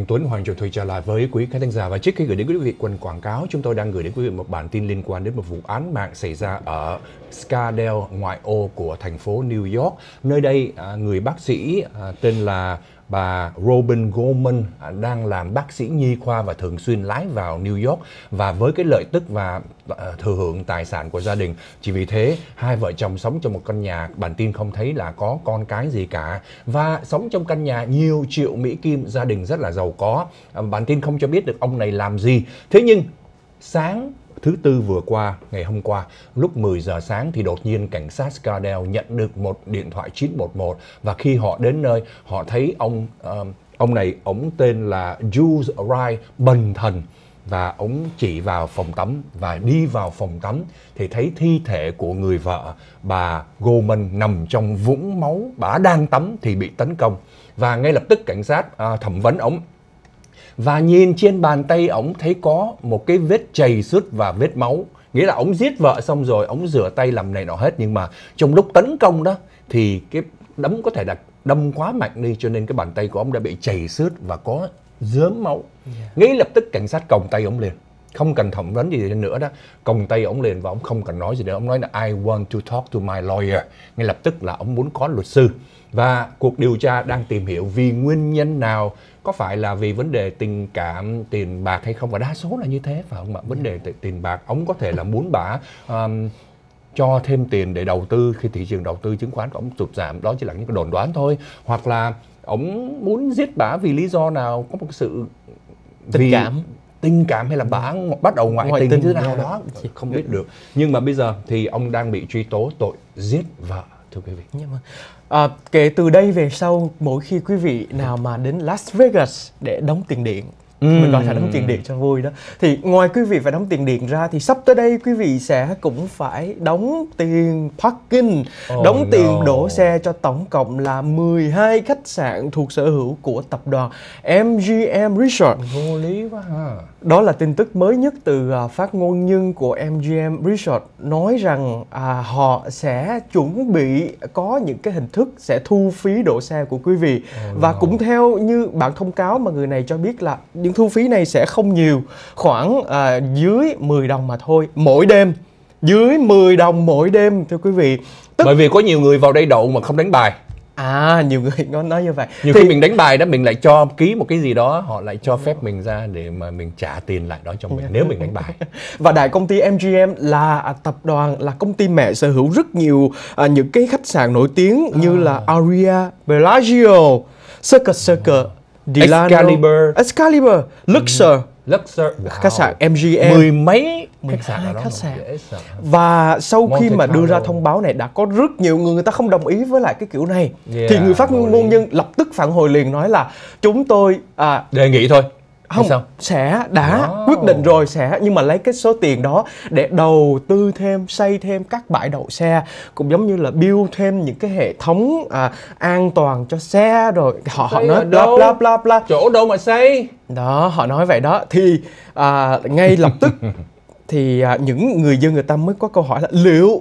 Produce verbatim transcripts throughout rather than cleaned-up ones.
Anh Tuấn, Hoàng Trường Thùy trở lại với quý khán thính giả. Và trước khi gửi đến quý vị quần quảng cáo, chúng tôi đang gửi đến quý vị một bản tin liên quan đến một vụ án mạng xảy ra ở Scardale, ngoại ô của thành phố New York. Nơi đây, người bác sĩ tên là bà Robin Goldman đang làm bác sĩ nhi khoa và thường xuyên lái vào New York. Và với cái lợi tức và thừa hưởng tài sản của gia đình, chỉ vì thế hai vợ chồng sống trong một căn nhà, bản tin không thấy là có con cái gì cả, và sống trong căn nhà nhiều triệu Mỹ Kim, gia đình rất là giàu có. Bản tin không cho biết được ông này làm gì. Thế nhưng sáng thứ Tư vừa qua, ngày hôm qua, lúc mười giờ sáng thì đột nhiên cảnh sát Scardale nhận được một điện thoại chín một một. Và khi họ đến nơi, họ thấy ông uh, ông này, ông tên là Jules Wright, bần thần. Và ông chỉ vào phòng tắm, và đi vào phòng tắm thì thấy thi thể của người vợ, bà Goldman, nằm trong vũng máu. Bà đang tắm thì bị tấn công. Và ngay lập tức cảnh sát uh, thẩm vấn ông. Và nhìn trên bàn tay ổng thấy có một cái vết chày xước và vết máu. Nghĩa là ổng giết vợ xong rồi ổng rửa tay làm này nọ hết. Nhưng mà trong lúc tấn công đó thì cái đấm có thể là đâm quá mạnh đi, cho nên cái bàn tay của ổng đã bị chày xước và có rớm máu. Yeah. Ngay lập tức cảnh sát còng tay ổng liền, không cần thẩm vấn gì nữa đó, còng tay ổng liền và ổng không cần nói gì nữa. Ổng nói là I want to talk to my lawyer. Ngay lập tức là ổng muốn có luật sư. Và cuộc điều tra đang tìm hiểu vì nguyên nhân nào, có phải là vì vấn đề tình cảm, tiền bạc hay không, và đa số là như thế, phải không ạ? Vấn đề tiền bạc, ổng có thể là muốn bả um, cho thêm tiền để đầu tư khi thị trường đầu tư chứng khoán của ổng sụt giảm, đó chỉ là những cái đồn đoán thôi. Hoặc là ổng muốn giết bả vì lý do nào, có một sự tình vì cảm tình cảm hay là bả bắt đầu ngoại, ngoại tình, tình như thế nào đó, không biết được. Nhưng mà bây giờ thì ông đang bị truy tố tội giết vợ, thưa quý vị. Nhưng mà à, kể từ đây về sau, mỗi khi quý vị nào mà đến Las Vegas để đóng tiền điện, uhm. mình gọi là đóng tiền điện cho vui đó, thì ngoài quý vị phải đóng tiền điện ra thì sắp tới đây quý vị sẽ cũng phải đóng tiền parking, oh đóng no. tiền đổ xe cho tổng cộng là mười hai khách sạn thuộc sở hữu của tập đoàn em giê em Resort. Vô lý quá ha. Đó là tin tức mới nhất từ uh, phát ngôn nhân của em giê em Resort, nói rằng uh, họ sẽ chuẩn bị có những cái hình thức sẽ thu phí đổ xe của quý vị. Oh và no. cũng theo như bản thông cáo mà người này cho biết là những thu phí này sẽ không nhiều, khoảng uh, dưới mười đồng mà thôi mỗi đêm, dưới mười đồng mỗi đêm, thưa quý vị. Tức... Bởi vì có nhiều người vào đây đậu mà không đánh bài. À, nhiều người nói, nói như vậy. Nhiều thì... khi mình đánh bài đó, mình lại cho ký một cái gì đó, họ lại cho phép mình ra để mà mình trả tiền lại đó cho mình nếu mình đánh bài. Và đại công ty em giê em là tập đoàn, là công ty mẹ sở hữu rất nhiều à, những cái khách sạn nổi tiếng à. như là Aria, Bellagio, Circus Circus, Delano, Excalibur, Excalibur, Luxor, ừ. Luxor, wow. khách sạn em giê em, mười mấy khách sạn đó, khách sạn. Và sau Monte khi mà đưa ra thông báo này, đã có rất nhiều người người ta không đồng ý với lại cái kiểu này. Yeah, thì người phát ngôn nhân lập tức phản hồi liền, nói là chúng tôi à, đề nghị thôi. Không, sẽ đã oh. quyết định rồi, sẽ nhưng mà lấy cái số tiền đó để đầu tư thêm, xây thêm các bãi đậu xe, cũng giống như là build thêm những cái hệ thống à, an toàn cho xe. Rồi họ họ nói bla bla bla bla, chỗ đâu mà xây đó, họ nói vậy đó. Thì à, ngay lập tức thì à, những người dân người ta mới có câu hỏi là liệu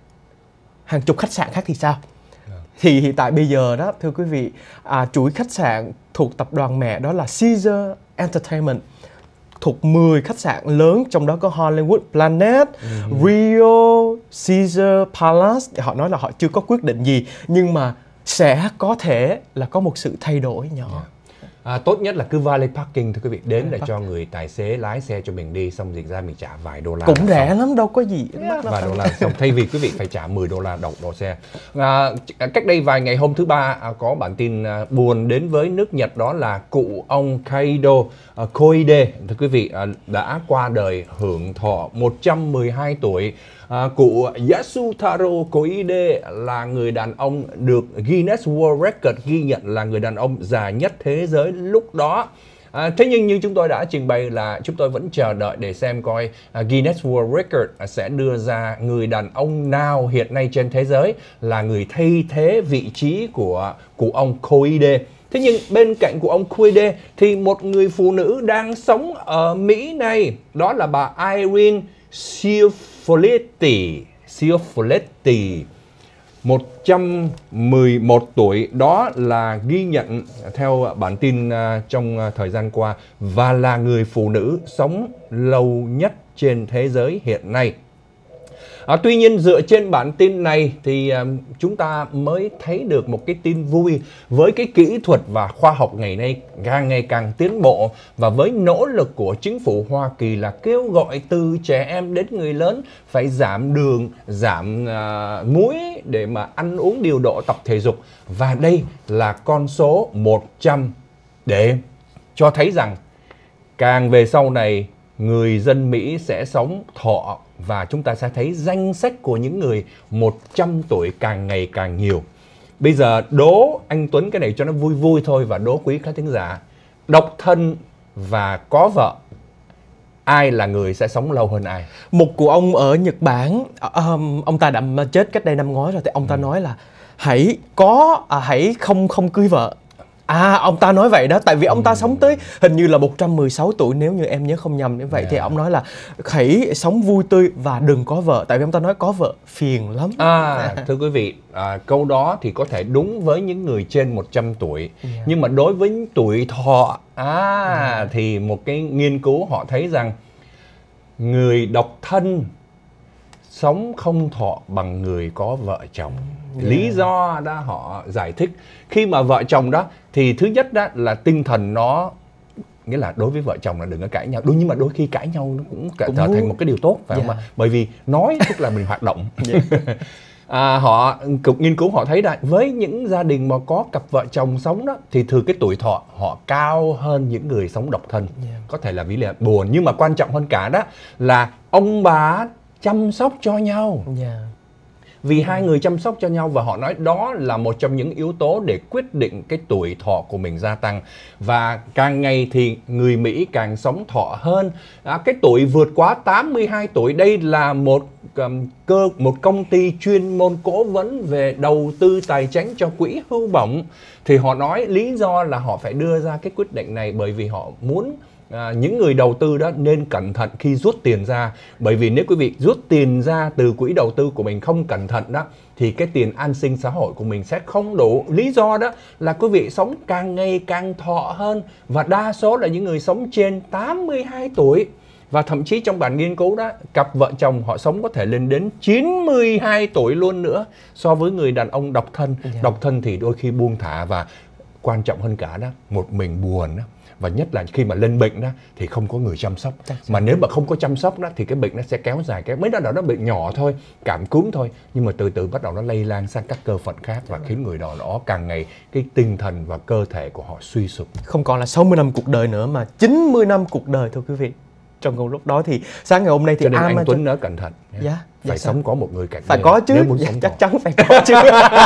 hàng chục khách sạn khác thì sao? Yeah. Thì hiện tại bây giờ đó, thưa quý vị, à, chuỗi khách sạn thuộc tập đoàn mẹ đó là Caesars Entertainment, thuộc mười khách sạn lớn, trong đó có Hollywood Planet, mm-hmm. Rio, Caesar Palace. Họ nói là họ chưa có quyết định gì, nhưng mà sẽ có thể là có một sự thay đổi nhỏ. Yeah. À, tốt nhất là cứ valet parking, thưa quý vị, đến để cho người tài xế lái xe cho mình đi, xong dịch ra mình trả vài đô la. Cũng rẻ lắm, đâu có gì. Yeah, vài đô la xong, thay vì quý vị phải trả mười đô la đậu đổ xe. À, cách đây vài ngày, hôm thứ ba, à, có bản tin à, buồn đến với nước Nhật, đó là cụ ông Kaido à, Koide, thưa quý vị, à, đã qua đời hưởng thọ một trăm mười hai tuổi. À, cụ Yasutaro Koide là người đàn ông được Guinness World Record ghi nhận là người đàn ông già nhất thế giới lúc đó. À, thế nhưng như chúng tôi đã trình bày là chúng tôi vẫn chờ đợi để xem coi uh, Guinness World Record uh, sẽ đưa ra người đàn ông nào hiện nay trên thế giới là người thay thế vị trí của cụ ông Koide. Thế nhưng bên cạnh của ông Koide thì một người phụ nữ đang sống ở Mỹ này, đó là bà Irene Ciaffolletti. Ciaffolletti, một trăm mười một tuổi, đó là ghi nhận theo bản tin trong thời gian qua và là người phụ nữ sống lâu nhất trên thế giới hiện nay. À, tuy nhiên dựa trên bản tin này thì um, chúng ta mới thấy được một cái tin vui với cái kỹ thuật và khoa học ngày nay càng ngày càng tiến bộ, và với nỗ lực của chính phủ Hoa Kỳ là kêu gọi từ trẻ em đến người lớn phải giảm đường, giảm uh, muối để mà ăn uống điều độ, tập thể dục. Và đây là con số một trăm để cho thấy rằng càng về sau này người dân Mỹ sẽ sống thọ, và chúng ta sẽ thấy danh sách của những người một trăm tuổi càng ngày càng nhiều. Bây giờ đố anh Tuấn cái này cho nó vui vui thôi, và đố quý khán thính giả, độc thân và có vợ, ai là người sẽ sống lâu hơn ai? Một cụ ông ở Nhật Bản, um, ông ta đã chết cách đây năm ngoái rồi, thì ông ta ừ. nói là hãy có, à, hãy không không cưới vợ. À, ông ta nói vậy đó, tại vì ông ta ừ. sống tới hình như là một trăm mười sáu tuổi nếu như em nhớ không nhầm như vậy. Yeah. Thì ông nói là hãy sống vui tươi và đừng có vợ, tại vì ông ta nói có vợ phiền lắm. À, thưa quý vị, à, câu đó thì có thể đúng với những người trên một trăm tuổi. Yeah. Nhưng mà đối với tuổi thọ, à, yeah. thì một cái nghiên cứu họ thấy rằng người độc thân sống không thọ bằng người có vợ chồng. Yeah. Lý do đó họ giải thích, khi mà vợ chồng đó thì thứ nhất đó là tinh thần nó, nghĩa là đối với vợ chồng là đừng có cãi nhau. Đúng, nhưng mà đôi khi cãi nhau nó cũng, cũng trở thành một cái điều tốt, phải yeah. không ạ? Bởi vì nói tức là mình hoạt động. Yeah. à, họ cuộc nghiên cứu họ thấy là với những gia đình mà có cặp vợ chồng sống đó thì thường cái tuổi thọ họ cao hơn những người sống độc thân. Yeah. Có thể là vì là buồn, nhưng mà quan trọng hơn cả đó là ông bà chăm sóc cho nhau. Yeah. Vì hai người chăm sóc cho nhau, và họ nói đó là một trong những yếu tố để quyết định cái tuổi thọ của mình gia tăng. Và càng ngày thì người Mỹ càng sống thọ hơn. À, cái tuổi vượt quá tám mươi hai tuổi, đây là một um, cơ một công ty chuyên môn cố vấn về đầu tư tài chính cho quỹ hưu bổng. Thì họ nói lý do là họ phải đưa ra cái quyết định này bởi vì họ muốn À, những người đầu tư đó nên cẩn thận khi rút tiền ra. Bởi vì nếu quý vị rút tiền ra từ quỹ đầu tư của mình không cẩn thận đó thì cái tiền an sinh xã hội của mình sẽ không đủ. Lý do đó là quý vị sống càng ngày càng thọ hơn, và đa số là những người sống trên tám mươi hai tuổi. Và thậm chí trong bản nghiên cứu đó, cặp vợ chồng họ sống có thể lên đến chín mươi hai tuổi luôn nữa so với người đàn ông độc thân. Yeah. Độc thân thì đôi khi buông thả, và quan trọng hơn cả đó, một mình buồn đó. Và nhất là khi mà lên bệnh đó thì không có người chăm sóc. Mà nếu mà không có chăm sóc đó thì cái bệnh nó sẽ kéo dài. Cái mấy đó đó nó bệnh nhỏ thôi, cảm cúm thôi, nhưng mà từ từ bắt đầu nó lây lan sang các cơ phận khác, và khiến người đó nó càng ngày cái tinh thần và cơ thể của họ suy sụp. Không còn là sáu mươi năm cuộc đời nữa mà chín mươi năm cuộc đời, thưa quý vị. Trong cùng lúc đó thì sáng ngày hôm nay thì cho nên Amazon... anh Tuấn nhớ cẩn thận. Yeah. Yeah, phải sao? Sống có một người cạnh phải bên, có chứ, nếu muốn dạ, sống chắc có. chắn phải có chứ.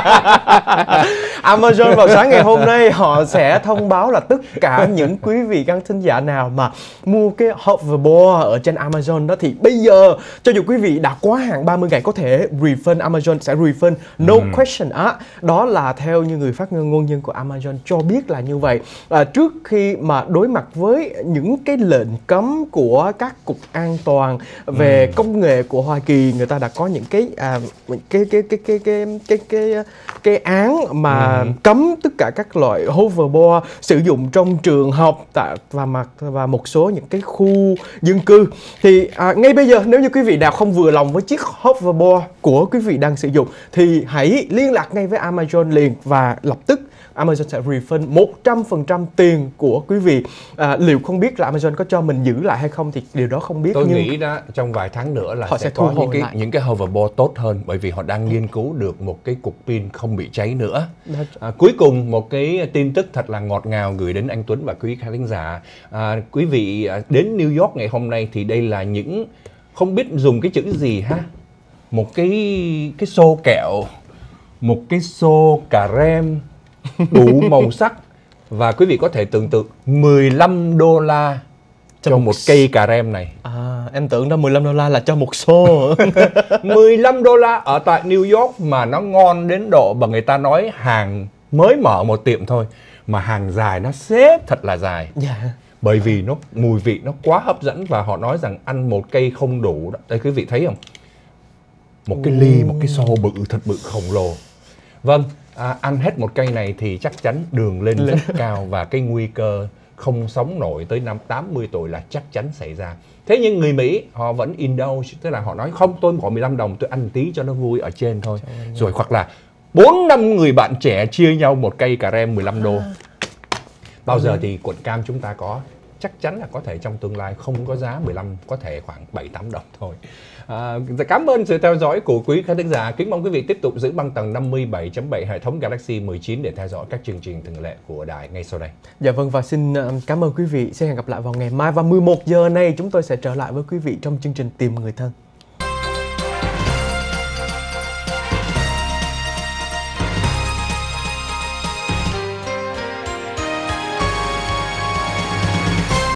Amazon vào sáng ngày hôm nay họ sẽ thông báo là tất cả những quý vị khán thính giả nào mà mua cái hoverboard ở trên Amazon đó thì bây giờ cho dù quý vị đã quá hạn ba mươi ngày có thể refund, Amazon sẽ refund no ừ. question á. Đó là theo như người phát ngôn nhân của Amazon cho biết là như vậy. À, trước khi mà đối mặt với những cái lệnh cấm của các cục an toàn về ừ. công nghệ của Hoa Kỳ, người ta đã có những cái à, cái, cái, cái, cái, cái, cái, cái, cái án mà ừ. cấm tất cả các loại hoverboard sử dụng trong trường học và mặt và một số những cái khu dân cư. Thì à, ngay bây giờ nếu như quý vị nào không vừa lòng với chiếc hoverboard của quý vị đang sử dụng thì hãy liên lạc ngay với Amazon liền, và lập tức Amazon sẽ refund một trăm phần trăm tiền của quý vị. À, liệu không biết là Amazon có cho mình giữ lại hay không thì điều đó không biết. Tôi nhưng nghĩ đó trong vài tháng nữa là họ sẽ, sẽ có những cái, lại. những cái hoverboard tốt hơn, bởi vì họ đang nghiên cứu được một cái cục pin không bị cháy nữa. À, cuối cùng một cái tin tức thật là ngọt ngào gửi đến anh Tuấn và quý khán thính giả. À, quý vị đến New York ngày hôm nay thì đây là những, không biết dùng cái chữ gì ha, một cái cái xô kẹo, một cái xô cà rem đủ màu sắc, và quý vị có thể tưởng tượng mười lăm đô la cho, cho một, một cây cà rem này. À, em tưởng đó mười lăm đô la là cho một xô. mười lăm đô la ở tại New York mà nó ngon đến độ mà người ta nói hàng mới mở một tiệm thôi mà hàng dài, nó xếp thật là dài. Yeah. Bởi vì nó mùi vị nó quá hấp dẫn, và họ nói rằng ăn một cây không đủ đó. Đây quý vị thấy không? Một cái ly, một cái xô bự thật bự khổng lồ. Vâng, à, ăn hết một cây này thì chắc chắn đường lên rất cao và cái nguy cơ không sống nổi tới năm tám mươi tuổi là chắc chắn xảy ra. Thế nhưng người Mỹ họ vẫn indulge, tức là họ nói không, tôi có mười lăm đồng tôi ăn tí cho nó vui ở trên thôi. Rồi hoặc là bốn năm người bạn trẻ chia nhau một cây cà rem mười lăm đô. Bao giờ thì quận cam chúng ta có, chắc chắn là có thể trong tương lai không có giá mười lăm, có thể khoảng bảy tám đồng thôi. À, cảm ơn sự theo dõi của quý khán thính giả. Kính mong quý vị tiếp tục giữ băng tần năm mươi bảy chấm bảy hệ thống Galaxy mười chín để theo dõi các chương trình thường lệ của đài ngay sau đây. Dạ vâng, và xin cảm ơn quý vị. Xin hẹn gặp lại vào ngày mai và mười một giờ này chúng tôi sẽ trở lại với quý vị trong chương trình Tìm Người Thân.